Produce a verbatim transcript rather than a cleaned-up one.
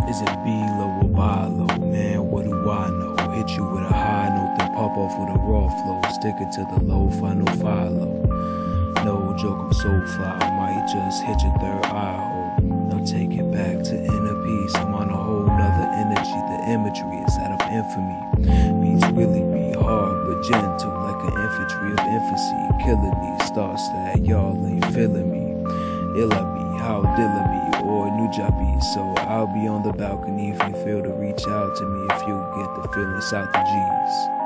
Is it Bilo or Bilo? Man, what do I know? Hit you with a high note, then pop off with a raw flow. Stick it to the low, final flylo. No joke, I'm so fly, I might just hit your third eye hole. Now take it back to inner peace. I'm on a whole nother energy. The imagery is that of infamy. Beats really be hard but gentle, like an infantry of infancy. Killing these thoughts that y'all ain't feeling me. Illa be, how dilla be, or nujabees. So I'll be on the balcony if you feel to reach out to me. If you get the feeling, South the G's.